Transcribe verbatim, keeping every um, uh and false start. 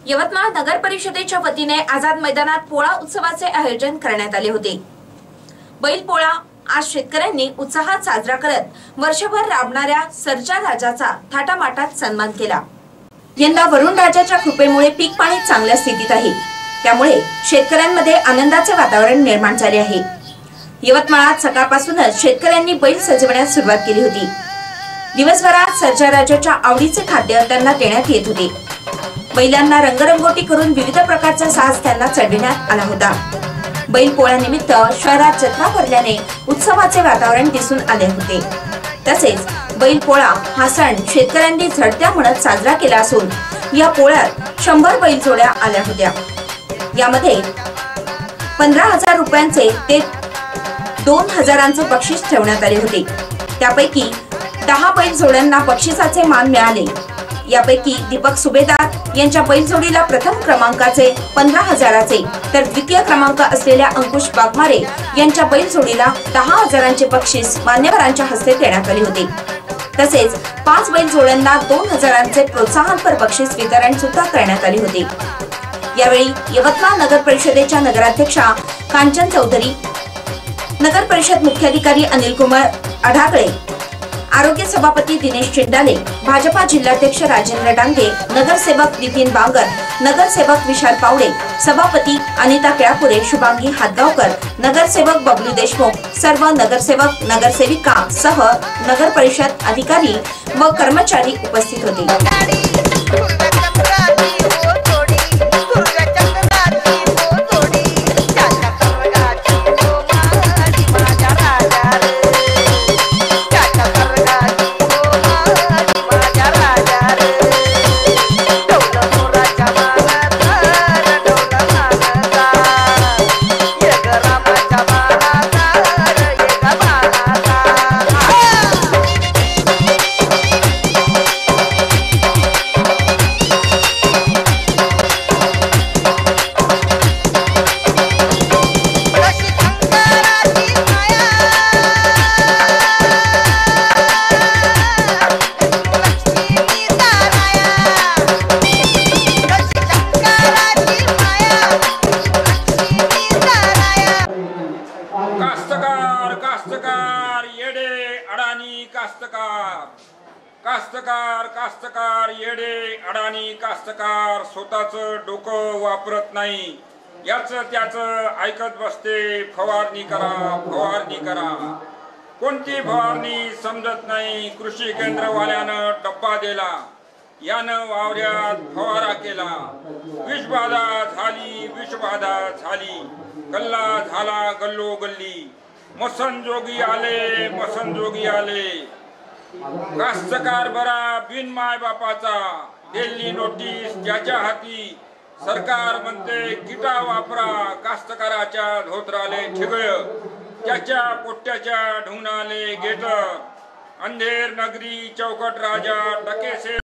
यवतमाळ नगर परिषदेच्या वतीने आझाद मैदानात पोळा उत्सवाचे आयोजन करण्यात आले होते। बैल पोळा आज शेतकऱ्यांनी उत्साहात साजरा करत वर्षभर राबणाऱ्या सर्जा राजाचा थाटामाटात सन्मान केला। यंदा वरुण राजाच्या कृपेमुळे पीक पाणी चांगल्या स्थितीत आहे, त्यामुळे शेतकऱ्यांमध्ये आनंदाचे वातावरण निर्माण झाले आहे। यवतमाळात सकाळपासूनच शेतकऱ्यांनी बैल सजवण्यास सुरुवात केली होती। दिवसभरात सर्जा राजाच्या आवडीचे खाद्य त्यांना देण्यात येत होते। बैलांना रंगरंगोटी करून विविध प्रकारचा साज त्यांना चढविण्यात आला होता। बैल पोळ्यानिमित्त शहरात जत्रा भरल्याने उत्सवाचे वातावरण दिसून आले होते। तसेच बैल पोळा हा सण शेतकऱ्यांनी झडत्या म्हणत साजरा केला असून या पोळ्यात शंभर बैल जोड्या आल्या होत्या। यामध्ये पंधरा हजार रुपयांचे ते दोन हजारांचे बक्षीस ठेवण्यात आले होते। त्यापैकी दहा बैल जोड्यांना बक्षिसाचे मान मिळाले। यापैकी दीपक सुभेदार यांच्या बैल जोडीला प्रथम क्रमांकाचे पंधरा हजाराचे तर द्वितीय क्रमांक असलेल्या अंकुश बागमारे यांच्या बैल जोडीला दहा हजारांचे बक्षीस मान्यवरांच्या हस्ते देण्यात आले होते। तसेच पाच बैल जोड्यांना दोन हजारांचे प्रोत्साहनपर बक्षीस वितरण सुद्धा करण्यात आले होते। यावेळी यवतमाळ नगर परिषदेच्या नगराध्यक्षा कांचन चौधरी, नगर परिषद मुख्याधिकारी अनिल कुमार अढाकळे, आरोग्य सभापती दिनेश चिंडाले, भाजपा जिल्हाध्यक्ष राजेंद्र डांगे, नगरसेवक नितीन बांगर, नगरसेवक विशाल पावडे, सभापती अनिता केळापुरे, शुभांगी हातगावकर, नगरसेवक बबलू देशमुख, सर्व नगरसेवक नगरसेविका सह नगर परिषद अधिकारी व कर्मचारी उपस्थित होते। कास्तकार कास्तकार येडे अडाणी कास्तकार कास्तकार कास्तकार येडे अडाणी कास्तकार स्वतःचं डोकं वापरत नाही, याच त्याच ऐकत बसते। फवारणी करा फवारणी करा, कोणती फवारणी समजत नाही। कृषी केंद्रवाल्यानं डब्बा दिला, यानं वावऱ्यात फवारा केला, विषबाधा झाली विषबाधा झाली, गल्ला झाला गल्लो गल्ली, मसनजोगी आले मसनजोगी आले। कास्तकार बरा बिन माय बापाचा, दिल्ली नोटीस त्याच्या हाती, सरकार म्हणते किटा वापरा, कास्तकाराच्या धोत्राले ठिगळ, त्याच्या पोट्याच्या ढुंगणाले गेट। अंधेर नगरी चौकट राजा टकेसे